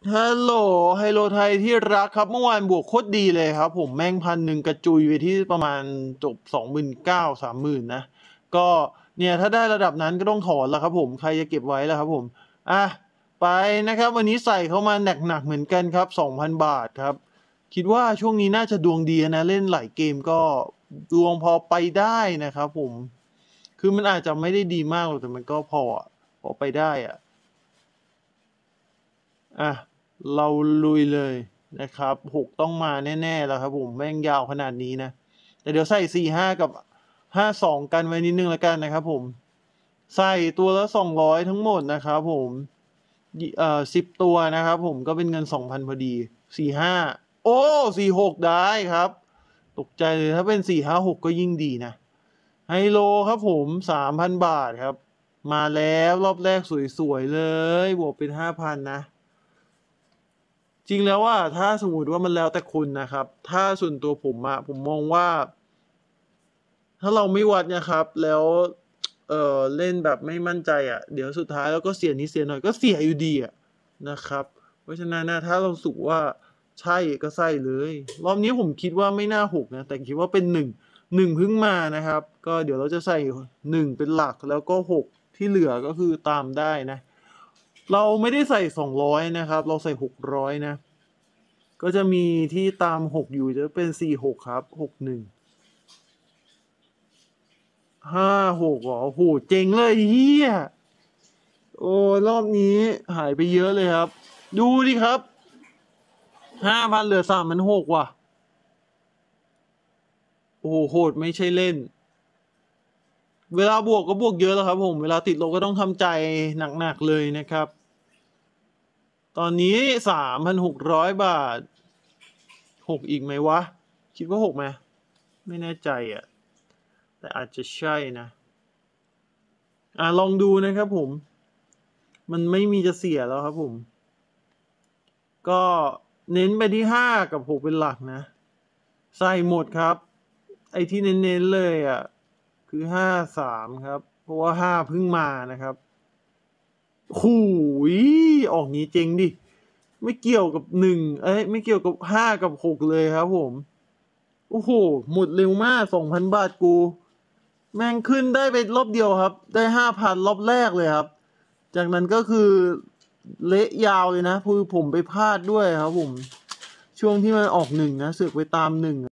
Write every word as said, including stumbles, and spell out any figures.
ฮัลโหลไฮโลไทยที่รักครับเมื่อวานบวกโคตรดีเลยครับผมแม่งพันหนึ่งกระจุยไปที่ประมาณจบสองหมื่นเก้าสามหมื่นนะก็เนี่ยถ้าได้ระดับนั้นก็ต้องถอนแล้วครับผมใครจะเก็บไว้แล้วครับผมอ่ะไปนะครับวันนี้ใส่เข้ามาหนักๆเหมือนกันครับสองพันบาทครับคิดว่าช่วงนี้น่าจะดวงดีนะเล่นหลายเกมก็ดวงพอไปได้นะครับผมคือมันอาจจะไม่ได้ดีมากหรอกแต่มันก็พอพอไปได้อ่ะ อ่ะเราลุยเลยนะครับหกต้องมาแน่ๆแล้วครับผมแม่งยาวขนาดนี้นะแต่เดี๋ยวใส่สี่ห้ากับห้าสองกันไว้นิดนึงแล้วกันนะครับผมใส่ตัวละสองร้อยทั้งหมดนะครับผมเอ่อสิบตัวนะครับผมก็เป็นเงินสองพันพอดีสี่ห้าโอ้สี่หกได้ครับตกใจเลยถ้าเป็นสี่ห้าหกก็ยิ่งดีนะไฮโลครับผมสามพันบาทครับมาแล้วรอบแรกสวยๆเลยบวกเป็นห้าพันนะ จริงแล้วว่าถ้าสมมติว่ามันแล้วแต่คุณนะครับ ถ้าส่วนตัวผมอะผมมองว่า ถ้าเราไม่วัดนะครับ แล้วเออเล่นแบบไม่มั่นใจอะเดี๋ยวสุดท้ายแล้วก็เสียนิดเสียหน่อยก็เสียอยู่ดีอะนะครับ เพราะฉะนั้นนะถ้าเราสุกว่าใช่ก็ใส่เลยรอบนี้ผมคิดว่าไม่น่าหกนะแต่คิดว่าเป็นหนึ่งหนึ่งเพิ่งมานะครับ ก็เดี๋ยวเราจะใส่หนึ่งเป็นหลักแล้วก็หกที่เหลือก็คือตามได้นะ เราไม่ได้ใส่สองร้อยนะครับ เราใส่หกร้อยนะ ก็จะมีที่ตามหกอยู่จะเป็นสี่หกครับหกหนึ่งห้าหกอ๋อโหเจ๋งเลยเฮียโอ้รอบนี้หายไปเยอะเลยครับ ดูดิครับห้าพันเหลือสามพันหกว่ะโอ้โหโหดไม่ใช่เล่น เวลาบวกก็บวกเยอะแล้วครับผมเวลาติดลบก็ต้องทำใจหนักๆเลยนะครับ ตอนนี้สามพันหกร้อยบาทหกอีกไหมวะ คิดว่าหกไหมไม่แน่ใจอ่ะแต่อาจจะใช่นะ อ่าลองดูนะครับผม มันไม่มีจะเสียแล้วครับผม ก็เน้นไปที่ห้ากับหกเป็นหลักนะ ใส่หมดครับ ไอ้ที่เน้นๆเลยอ่ะ คือห้าสามครับ เพราะว่าห้าเพิ่งมานะครับหูยออกนี้เจริงดิ ไม่เกี่ยวกับหนึ่งเอ้ยไม่เกี่ยวกับห้ากับหกเลยครับผม โอ้โห หมดเร็วมากสองพันบาทกู แม่งขึ้นได้ไปรอบเดียวครับ ได้ห้าพันรอบแรกเลยครับ จากนั้นก็คือเละยาวเลยนะคือผมไปพลาดด้วยครับผม ช่วงที่มันออกหนึ่งนะเสือกไปตามหนึ่ง